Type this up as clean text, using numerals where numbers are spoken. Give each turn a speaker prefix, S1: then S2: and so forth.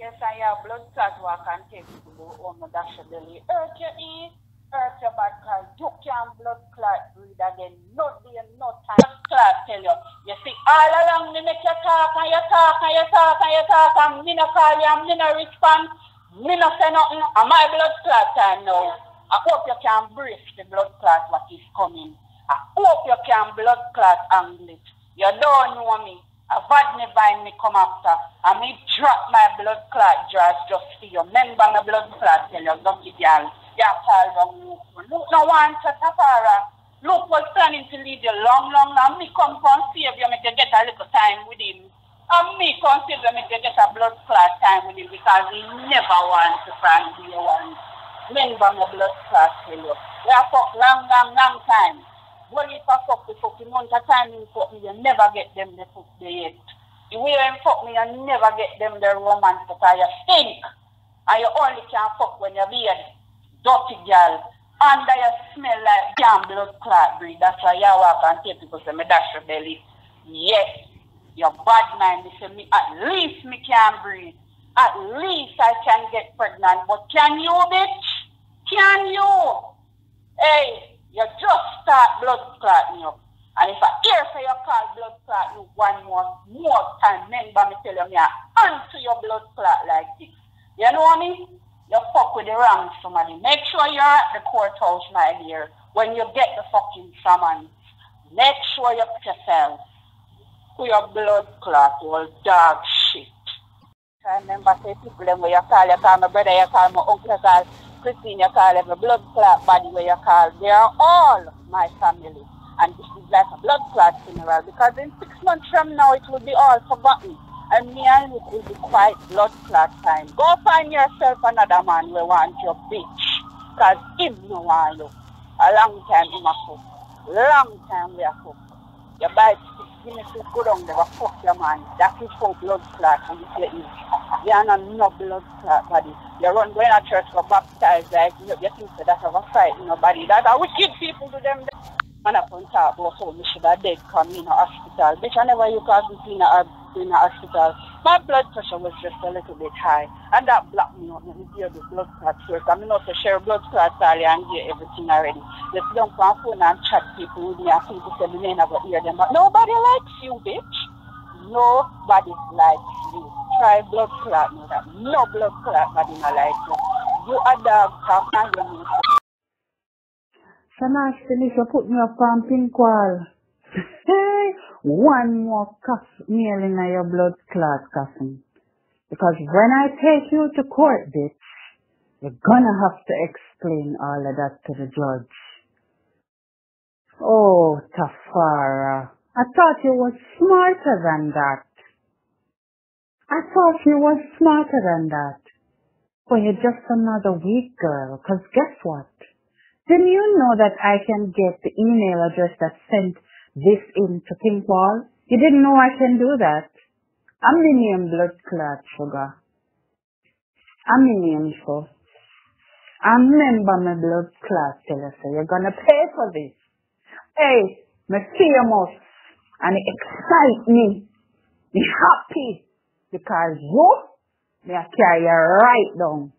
S1: Yes, I have blood clot what can take you to the home of dash your belly. Hurt your ear, hurt your back, cause you can't blood clot breathe again. No day, no time. Blood clot tell you. You see, all along me make you talk and you talk and you talk and you talk and me no call you and me no respond. Me no say nothing. And my blood clot time now. I hope you can brace the blood clot what is coming. I hope you can blood clot angle it. You don't know me. A bad vine me come after. And me drop my blood clot jars just for you. Remember my blood clot tell you, lucky girl. You call them Luke. Luke no want to Tafara. Luke was planning to lead you long. And me come from save you, make you get a little time with him. And me come save you, make you get a blood clot time with him because he never wants to find you one. Remember my blood clot tell you. We have fucked long time. Well, if I fuck the fucking month of time you fuck me, you never get them the fuck they yet. The way you fuck me, you never get them the romance because you stink. And you only can fuck when you're beard. Dirty girl. Under you smell like damn blood clot breed. That's why you walk and tell people say me dash your belly. Yes. Your bad mind. Me say me at least me can breathe. At least I can get pregnant. But can you, bitch? Can you? Hey. You just start blood clotting up. And if I hear say you call blood clot you one more time, remember me tell you me answer your blood clot like this. You know me? You fuck with the wrong somebody. Make sure you're at the courthouse, my dear, when you get the fucking summons. Make sure you put yourself to your blood clot, all dog shit. I remember say people them where you call my brother, you call my uncle, you call Christine, you call every blood clot body where you call. They are all my family. And this is like a blood clot funeral because in 6 months from now it will be all forgotten. And me and it will be quite blood clot time. Go find yourself another man who wants your bitch. Because him no want you. A long time him a cook. Long time we a cook. You buy 6 Guinness go down there, fuck your man. That is for blood clot and you say it. You are not no blood clot body. You run going to church for baptized like you think so that's a fight in nobody. That's how wicked people do them. Man up on top about how me should have dead come in a hospital. Bitch, I never you cause me in a hospital. My blood pressure was just a little bit high. And that blocked me out. Let me give the blood clot first. I'm not to share blood clot earlier and get everything already. Let's don't come on phone and chat people with me and people say me may never hear them. But nobody likes you, bitch. Nobody likes you. Try blood clot, no that. No blood clot, body no like you. You a dog, talk and you know.
S2: Shanash, finish you put me up on pink wall. Hey, one more cuff nail in your blood clot cousin. Because when I take you to court, bitch, you're gonna have to explain all of that to the judge. Oh, Tafara, I thought you were smarter than that. I thought you were smarter than that. Well, you're just another weak girl, because guess what? Didn't you know that I can get the email address that sent this in to Pinkball? You didn't know I can do that? I'm the name blood clot, sugar. I'm the name so. I remember my blood clot tell you, so you're gonna pay for this. Hey, me famous, and it excite me. Me happy. Because you, me carry you right down.